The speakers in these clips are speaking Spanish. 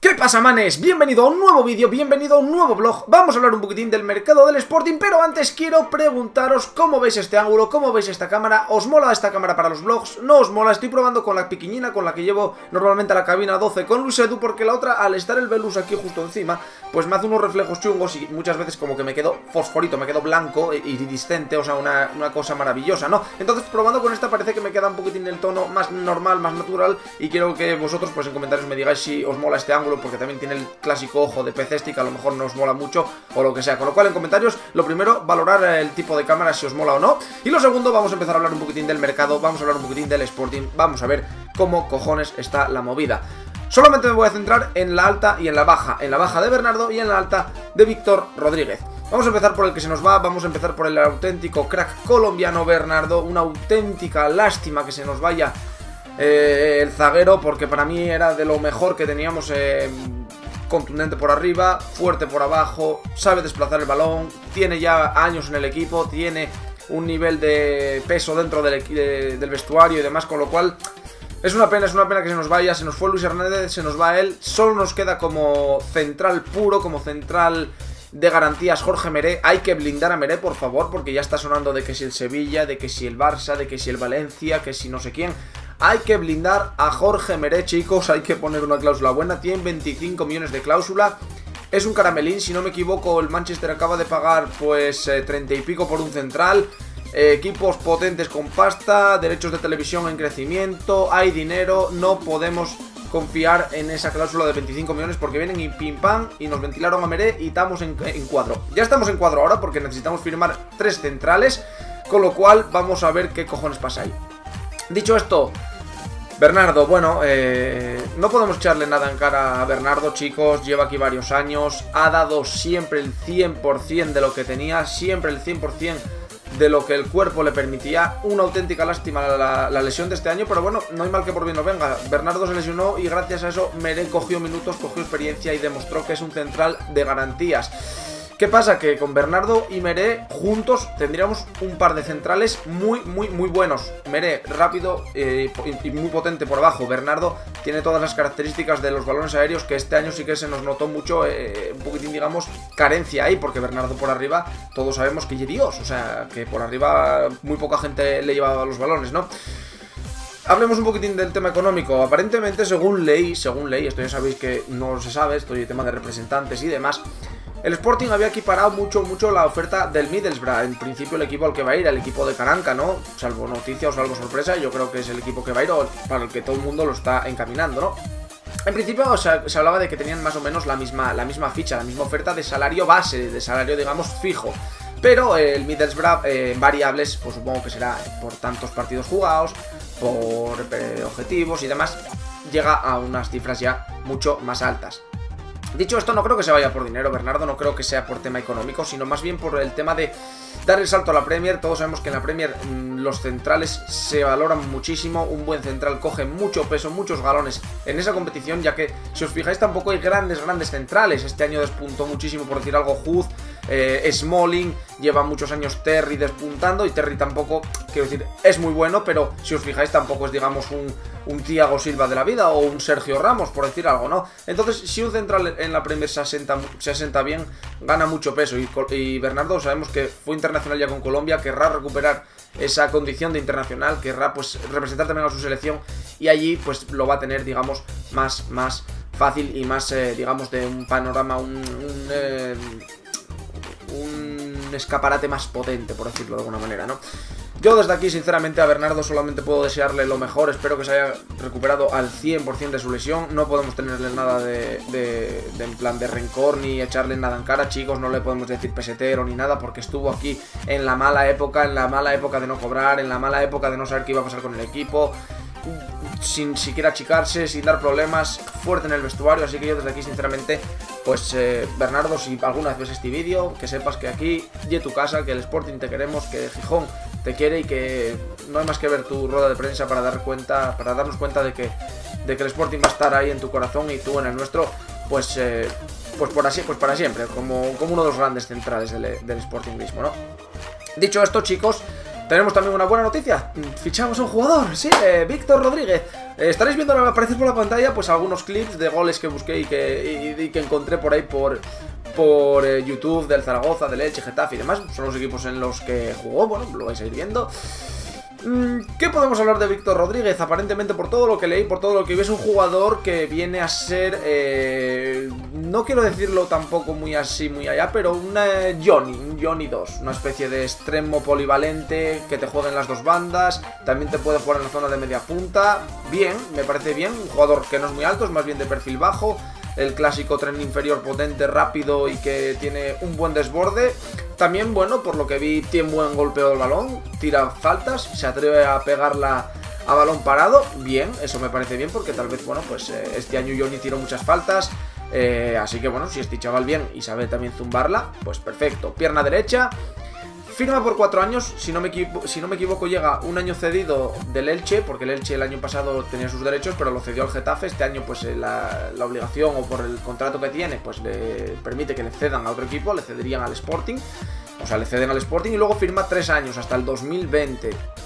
¿Qué pasa, manes? Bienvenido a un nuevo vídeo, bienvenido a un nuevo vlog. Vamos a hablar un poquitín del mercado del Sporting, pero antes quiero preguntaros cómo veis este ángulo, cómo veis esta cámara. ¿Os mola esta cámara para los vlogs? ¿No os mola? Estoy probando con la piquiñina, con la que llevo normalmente a la cabina 12 con Luis Edu, porque la otra, al estar el Velus aquí justo encima, pues me hace unos reflejos chungos y muchas veces como que me quedo fosforito, me quedo blanco, iridiscente, o sea, una cosa maravillosa, ¿no? Entonces, probando con esta parece que me queda un poquitín el tono más normal, más natural, y quiero que vosotros, pues en comentarios me digáis si os mola este ángulo, porque también tiene el clásico ojo de PC que a lo mejor no os mola mucho o lo que sea. Con lo cual, en comentarios, lo primero, valorar el tipo de cámara, si os mola o no. Y lo segundo, vamos a empezar a hablar un poquitín del mercado, vamos a hablar un poquitín del Sporting, vamos a ver cómo cojones está la movida. Solamente me voy a centrar en la alta y en la baja de Bernardo y en la alta de Víctor Rodríguez. Vamos a empezar por el que se nos va, vamos a empezar por el auténtico crack colombiano Bernardo. Una auténtica lástima que se nos vaya el zaguero, porque para mí era de lo mejor que teníamos. Contundente por arriba, fuerte por abajo, sabe desplazar el balón, tiene ya años en el equipo, tiene un nivel de peso dentro del vestuario y demás, con lo cual es una pena que se nos vaya. Se nos fue Luis Hernández, se nos va él, solo nos queda como central puro, como central de garantías Jorge Meré. Hay que blindar a Meré, por favor, porque ya está sonando de que si el Sevilla, de que si el Barça, de que si el Valencia, que si no sé quién. Hay que blindar a Jorge Meré, chicos, hay que poner una cláusula buena. Tiene 25 millones de cláusula, es un caramelín, si no me equivoco. El Manchester acaba de pagar pues 30 y pico por un central. Equipos potentes con pasta, derechos de televisión en crecimiento, hay dinero. No podemos confiar en esa cláusula de 25 millones porque vienen y pim pam y nos ventilaron a Meré y estamos en cuadro. Ya estamos en cuadro ahora porque necesitamos firmar 3 centrales, con lo cual vamos a ver qué cojones pasa ahí. Dicho esto, Bernardo, bueno, no podemos echarle nada en cara a Bernardo, chicos. Lleva aquí varios años, ha dado siempre el 100% de lo que tenía, siempre el 100% de lo que el cuerpo le permitía. Una auténtica lástima la lesión de este año, pero bueno, no hay mal que por bien no venga. Bernardo se lesionó y gracias a eso Meré cogió minutos, cogió experiencia y demostró que es un central de garantías. ¿Qué pasa? Que con Bernardo y Meré juntos tendríamos un par de centrales muy buenos. Meré rápido y muy potente por abajo. Bernardo tiene todas las características de los balones aéreos, que este año sí que se nos notó mucho, un poquitín, digamos, carencia ahí, porque Bernardo por arriba, todos sabemos que Dios, o sea, que por arriba muy poca gente le llevaba los balones, ¿no? Hablemos un poquitín del tema económico. Aparentemente, según ley, esto ya sabéis que no se sabe, esto y tema de representantes y demás, el Sporting había equiparado mucho la oferta del Middlesbrough. En principio el equipo al que va a ir, el equipo de Caranca, ¿no? Salvo noticia o salvo sorpresa, yo creo que es el equipo que va a ir o para el que todo el mundo lo está encaminando, ¿no? En principio, o sea, se hablaba de que tenían más o menos la misma ficha, la misma oferta de salario base, de salario, digamos, fijo. Pero el Middlesbrough, variables, pues supongo que será por tantos partidos jugados, por objetivos y demás, llega a unas cifras ya mucho más altas. Dicho esto, no creo que se vaya por dinero, Bernardo, no creo que sea por tema económico, sino más bien por el tema de dar el salto a la Premier. Todos sabemos que en la Premier los centrales se valoran muchísimo, un buen central coge mucho peso, muchos galones en esa competición, ya que, si os fijáis, tampoco hay grandes centrales. Este año despuntó muchísimo, por decir algo, Huth, Smalling, lleva muchos años Terry despuntando, y Terry tampoco, quiero decir, es muy bueno, pero si os fijáis tampoco es, digamos, un Thiago Silva de la vida o un Sergio Ramos, por decir algo, ¿no? Entonces, si un central en la Premier se asenta bien, gana mucho peso, y Bernardo sabemos que fue internacional ya con Colombia, querrá recuperar esa condición de internacional, querrá pues representar también a su selección, y allí pues lo va a tener, digamos, más fácil y más, digamos, de un panorama, un escaparate más potente, por decirlo de alguna manera, ¿no? Yo desde aquí, sinceramente, a Bernardo solamente puedo desearle lo mejor. Espero que se haya recuperado al 100% de su lesión. No podemos tenerle nada de en plan de rencor, ni echarle nada en cara, chicos. No le podemos decir pesetero ni nada, porque estuvo aquí en la mala época de no cobrar, en la mala época de no saber qué iba a pasar con el equipo, sin siquiera achicarse, sin dar problemas, fuerte en el vestuario. Así que yo desde aquí, sinceramente, pues Bernardo, si alguna vez ves este vídeo, que sepas que aquí y tu casa, que el Sporting te queremos, que Gijón te quiere, y que no hay más que ver tu rueda de prensa para darnos cuenta de que el Sporting va a estar ahí en tu corazón y tú en el nuestro, pues para siempre, como uno de los grandes centrales del Sporting mismo, ¿no? Dicho esto, chicos, Tenemos también una buena noticia, fichamos a un jugador, sí, Víctor Rodríguez. Estaréis viendo aparecer por la pantalla pues algunos clips de goles que busqué y que encontré por ahí por YouTube, del Zaragoza, del Elche, Getafe y demás. Son los equipos en los que jugó, bueno, lo vais a ir viendo. ¿Qué podemos hablar de Víctor Rodríguez? Aparentemente, por todo lo que leí, por todo lo que vi, es un jugador que viene a ser, no quiero decirlo tampoco muy así, muy allá, pero un Johnny 2, una especie de extremo polivalente que te juega en las dos bandas, también te puede jugar en la zona de media punta. Bien, me parece bien, un jugador que no es muy alto, es más bien de perfil bajo, el clásico tren inferior potente, rápido y que tiene un buen desborde. También, bueno, por lo que vi, tiene buen golpeo del balón, tira faltas, se atreve a pegarla a balón parado. Bien, eso me parece bien porque tal vez, bueno, pues este año Johnny tiró muchas faltas. Así que, bueno, si este chaval bien y sabe también zumbarla, pues perfecto. Pierna derecha. Firma por 4 años, si no me equivoco llega un año cedido del Elche, porque el Elche el año pasado tenía sus derechos, pero lo cedió al Getafe. Este año pues la obligación o por el contrato que tiene, pues le permite que le cedan a otro equipo, le cederían al Sporting, o sea, le ceden al Sporting y luego firma 3 años, hasta el 2020.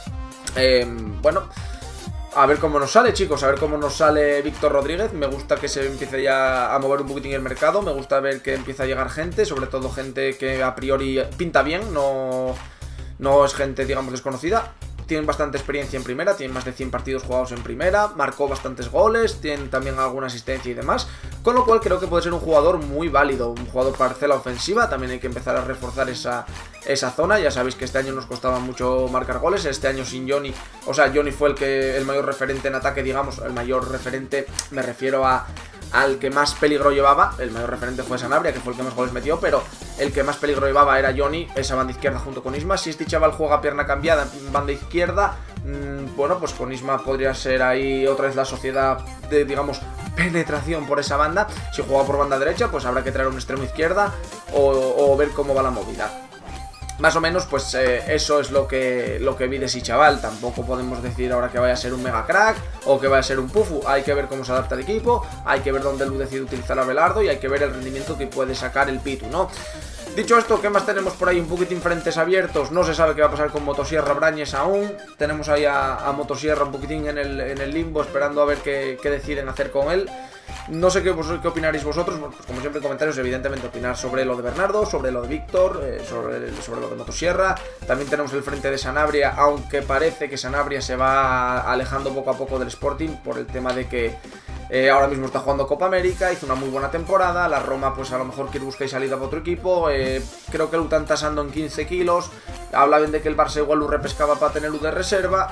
Bueno, a ver cómo nos sale, chicos, a ver cómo nos sale Víctor Rodríguez. Me gusta que se empiece ya a mover un poquitín el mercado. Me gusta ver que empieza a llegar gente, sobre todo gente que a priori pinta bien, no es gente, digamos, desconocida. Tienen bastante experiencia en primera, tienen más de 100 partidos jugados en primera, marcó bastantes goles, tienen también alguna asistencia y demás, con lo cual creo que puede ser un jugador muy válido, un jugador parcela ofensiva. También hay que empezar a reforzar esa zona. Ya sabéis que este año nos costaba mucho marcar goles, este año sin Johnny, o sea, Johnny fue el mayor referente en ataque, digamos, el mayor referente, me refiero al que más peligro llevaba. El mayor referente fue Sanabria, que fue el que más goles metió, pero el que más peligro llevaba era Johnny, esa banda izquierda junto con Isma. Si este chaval juega pierna cambiada en banda izquierda, bueno, pues con Isma podría ser ahí otra vez la sociedad de, digamos, penetración por esa banda. Si juega por banda derecha, pues habrá que traer un extremo izquierda o ver cómo va la movida. Más o menos, pues eso es lo que vi de ese chaval. Tampoco podemos decir ahora que vaya a ser un mega crack o que vaya a ser un pufu. Hay que ver cómo se adapta el equipo, hay que ver dónde Lu decide utilizar a Belardo y hay que ver el rendimiento que puede sacar el Pitu, ¿no? Dicho esto, ¿qué más tenemos por ahí? Un poquitín frentes abiertos. No se sabe qué va a pasar con Motosierra Brañes aún. Tenemos ahí a Motosierra un poquitín en el limbo, esperando a ver qué deciden hacer con él. No sé qué opinaréis vosotros. Pues como siempre, comentarios, evidentemente, opinar sobre lo de Bernardo, sobre lo de Víctor, sobre lo de Motosierra. También tenemos el frente de Sanabria, aunque parece que Sanabria se va alejando poco a poco del Sporting por el tema de que ahora mismo está jugando Copa América, hizo una muy buena temporada. La Roma pues a lo mejor quiere buscar salida para otro equipo. Creo que lo están tasando en 15 kilos. Hablaban de que el Barça igual lo repescaba para tenerlo de reserva.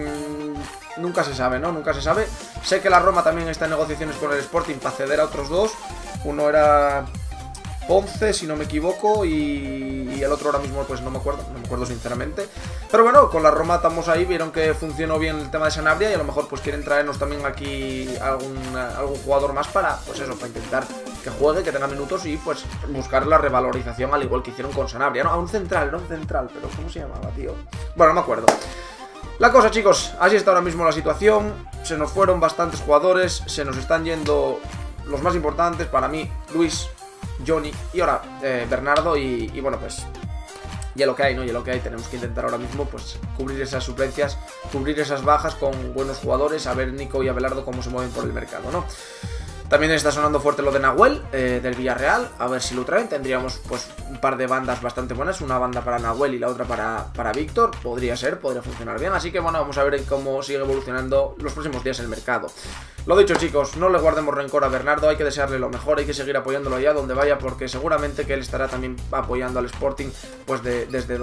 Nunca se sabe, ¿no? Nunca se sabe. Sé que la Roma también está en negociaciones con el Sporting para ceder a otros dos. Uno era Ponce, si no me equivoco, y el otro ahora mismo pues no me acuerdo sinceramente. Pero bueno, con la Roma estamos ahí, vieron que funcionó bien el tema de Sanabria y a lo mejor pues quieren traernos también aquí algún jugador más para, pues eso, para intentar que juegue, que tenga minutos y pues buscar la revalorización al igual que hicieron con Sanabria, ¿no? A un central, pero ¿cómo se llamaba, tío? Bueno, no me acuerdo. La cosa, chicos, así está ahora mismo la situación. Se nos fueron bastantes jugadores, se nos están yendo los más importantes para mí, Luis, Johnny y ahora Bernardo y bueno, pues ya lo que hay, ¿no? Ya lo que hay, tenemos que intentar ahora mismo pues cubrir esas suplencias, cubrir esas bajas con buenos jugadores, a ver Nico y Abelardo cómo se mueven por el mercado, ¿no? También está sonando fuerte lo de Nahuel, del Villarreal, a ver si lo traen. Tendríamos pues un par de bandas bastante buenas, una banda para Nahuel y la otra para Víctor. Podría funcionar bien, así que bueno, vamos a ver cómo sigue evolucionando los próximos días el mercado. Lo dicho, chicos, no le guardemos rencor a Bernardo, hay que desearle lo mejor, hay que seguir apoyándolo allá donde vaya, porque seguramente que él estará también apoyando al Sporting pues desde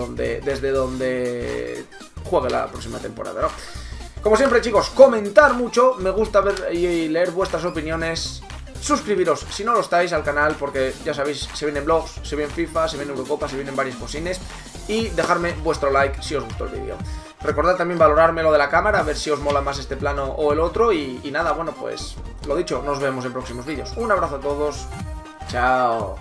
donde juegue la próxima temporada, ¿no? Como siempre, chicos, comentar mucho, me gusta ver y leer vuestras opiniones. Suscribiros si no lo estáis al canal, porque ya sabéis, se vienen vlogs, se viene FIFA, se viene Eurocopa, se vienen varias cosines. Y dejarme vuestro like si os gustó el vídeo. Recordad también valorarme lo de la cámara, a ver si os mola más este plano o el otro. Y nada, bueno, pues lo dicho, nos vemos en próximos vídeos. Un abrazo a todos, chao.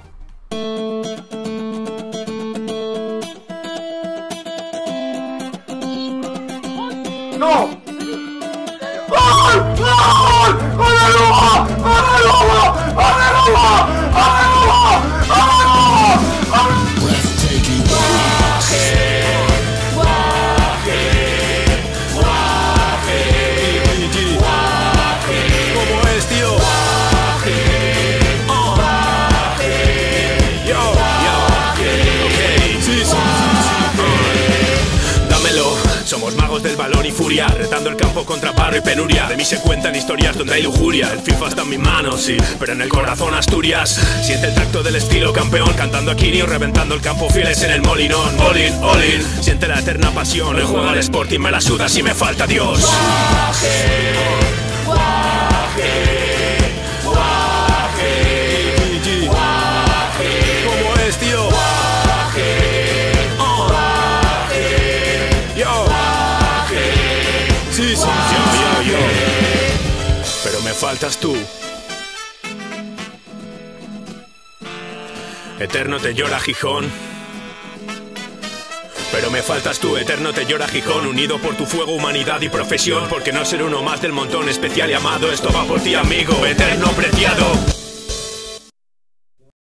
¡No! ¡Gol! ¡Gol! ¡Gol de Lugo! ¡Gol de Lugo! ¡Gol de Lugo! ¡Gol de Lugo! ¡Gol de Lugo! y furia, retando el campo contra paro y penuria. De mí se cuentan historias donde hay lujuria. El FIFA está en mis manos, sí, pero en el corazón Asturias. Siente el tacto del estilo campeón, cantando a Kirio, reventando el campo fieles en el molinón. All in, all in, siente la eterna pasión. El juego al Sporting me la suda si me falta Dios. Guaje, guaje, guaje, guaje. ¿Cómo es, tío? Guaje, guaje, Yo. guaje. Sí, yo. Pero me faltas tú. Eterno te llora Gijón. Pero me faltas tú, eterno te llora Gijón. Unido por tu fuego, humanidad y profesión. Porque no ser uno más del montón, especial y amado. Esto va por ti, amigo, eterno preciado.